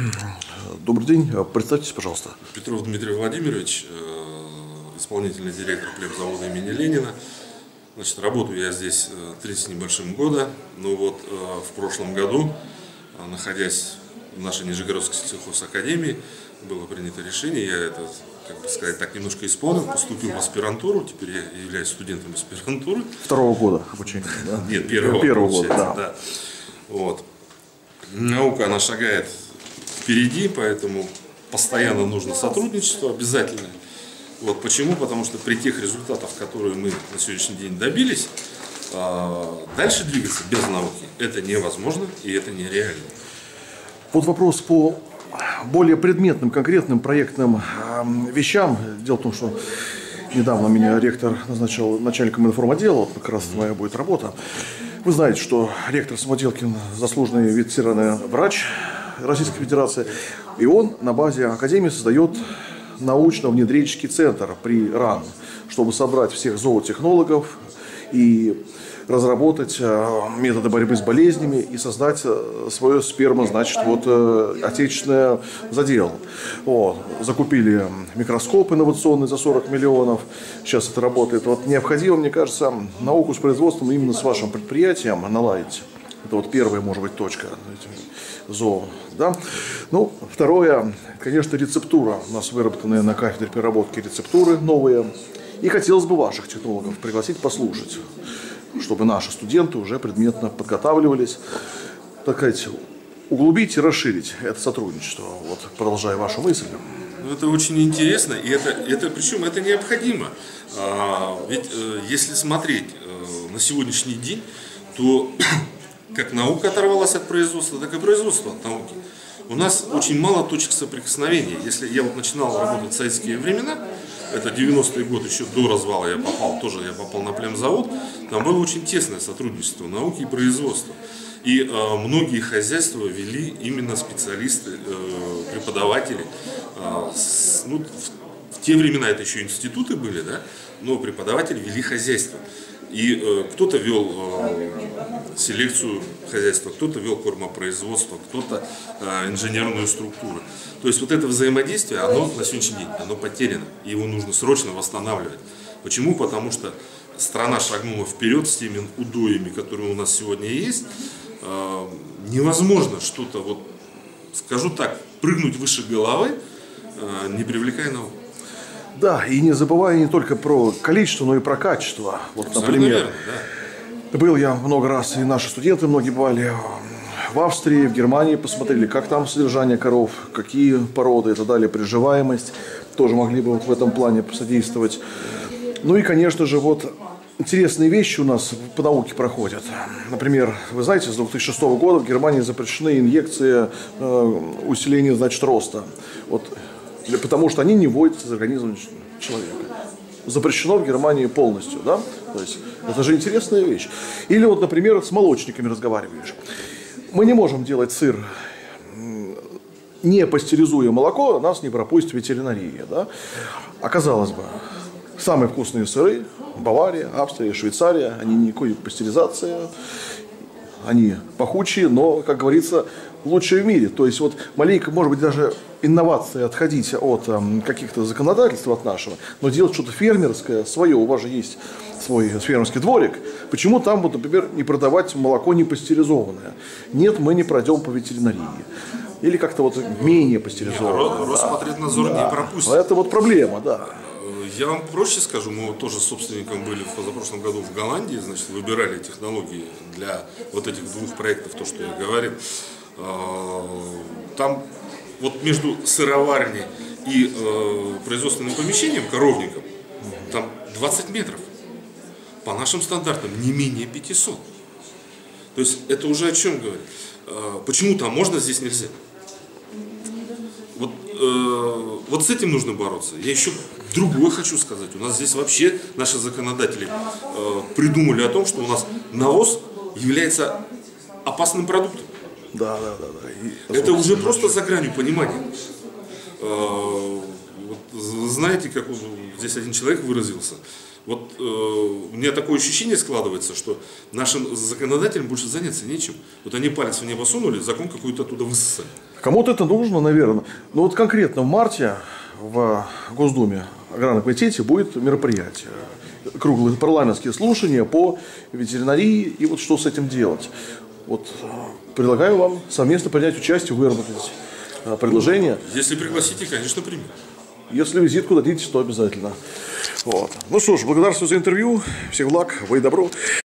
Добрый день. Представьтесь, пожалуйста. Петров Дмитрий Владимирович, исполнительный директор племзавода имени Ленина. Значит, работаю я здесь 30 с небольшим года. Но вот в прошлом году, находясь в нашей Нижегородской сельхозакадемии, было принято решение, я это, как бы сказать, так немножко исполнил, поступил в аспирантуру, теперь я являюсь студентом аспирантуры. Второго года обучения? Да? Нет, первого года, да. Вот. Наука, она шагает впереди, поэтому постоянно нужно сотрудничество, обязательно. Вот почему? Потому что при тех результатах, которые мы на сегодняшний день добились, дальше двигаться без науки это невозможно и это нереально. Вот вопрос по более предметным, конкретным проектным вещам. Дело в том, что недавно меня ректор назначил начальником информотдела, вот как раз моя будет работа. Вы знаете, что ректор Самоделкин заслуженный ветеринарный врач Российской Федерации, и он на базе Академии создает научно-внедренческий центр при РАН, чтобы собрать всех зоотехнологов и разработать методы борьбы с болезнями и создать свое сперма, значит, вот отечественное задел. Вот. Закупили микроскоп инновационный за 40 миллионов. Сейчас это работает. Вот необходимо, мне кажется, науку с производством именно с вашим предприятием наладить. Это вот первая, может быть, точка зоо. Да? Ну, второе, конечно, рецептура. У нас выработанная на кафедре переработки рецептуры новые. И хотелось бы ваших технологов пригласить послушать, чтобы наши студенты уже предметно подготавливались, так сказать, углубить и расширить это сотрудничество. Вот, продолжая вашу мысль. Это очень интересно, и причем это необходимо. Ведь если смотреть на сегодняшний день, то как наука оторвалась от производства, так и производство от науки. У нас очень мало точек соприкосновения. Если я вот начинал работать в советские времена, это 90-й год, еще до развала я попал на племзавод, там было очень тесное сотрудничество науки и производства. И многие хозяйства вели именно специалисты, преподаватели. В те времена это еще институты были, да, но преподаватели вели хозяйство. И кто-то вел селекцию хозяйства, кто-то вел кормопроизводство, кто-то инженерную структуру. То есть вот это взаимодействие, оно на сегодняшний день, оно потеряно. И его нужно срочно восстанавливать. Почему? Потому что страна шагнула вперед с теми удоями, которые у нас сегодня есть. Невозможно что-то, вот, скажу так, прыгнуть выше головы, не привлекая науку. Да, и не забывая не только про количество, но и про качество. Вот, например, верно, да. Был я много раз, и наши студенты многие бывали в Австрии, в Германии, посмотрели, как там содержание коров, какие породы и так далее, приживаемость. Тоже могли бы вот в этом плане посодействовать. Ну и, конечно же, вот интересные вещи у нас по науке проходят. Например, вы знаете, с 2006 года в Германии запрещены инъекции усиления, значит, роста. Вот. Потому что они не вводятся из организма человека. Запрещено в Германии полностью, да? То есть это же интересная вещь. Или вот, например, с молочниками разговариваешь. Мы не можем делать сыр, не пастеризуя молоко, нас не пропустит ветеринария, да? А казалось бы, самые вкусные сыры — Бавария, Австрия, Швейцария, они никакой пастеризации, они пахучие, но, как говорится, лучшие в мире. То есть вот маленько, может быть, даже инновации отходить от каких-то законодательств от нашего, но делать что-то фермерское, свое. У вас же есть свой фермерский дворик. Почему там, вот, например, не продавать молоко не пастеризованное? Нет, мы не пройдем по ветеринарии. Или как-то вот менее пастеризованное. Роспотребнадзор не пропустит. Это вот проблема, да. Я вам проще скажу, мы вот тоже собственником были в позапрошлом году в Голландии, значит, выбирали технологии для вот этих двух проектов, то, что я говорил. Там вот между сыроварней и производственным помещением, коровником, там 20 метров. По нашим стандартам не менее 500. То есть это уже о чем говорит? Почему там можно, здесь нельзя? Вот с этим нужно бороться. Я еще другое хочу сказать. У нас здесь вообще наши законодатели придумали о том, что у нас навоз является опасным продуктом. Да. Это уже просто за гранью понимания. Вот, знаете, как здесь один человек выразился. Вот у меня такое ощущение складывается, что нашим законодателям больше заняться нечем. Вот они палец в небо сунули, закон какой-то оттуда высосали. Кому-то это нужно, наверное. Но вот конкретно в марте в Госдуме, аграрном комитете будет мероприятие. Круглые парламентские слушания по ветеринарии и вот что с этим делать. Вот предлагаю вам совместно принять участие, выработать предложение. Если пригласите, конечно, примем. Если визитку дадите, то обязательно. Вот. Ну что ж, благодарствую за интервью. Всех благ, во и добро.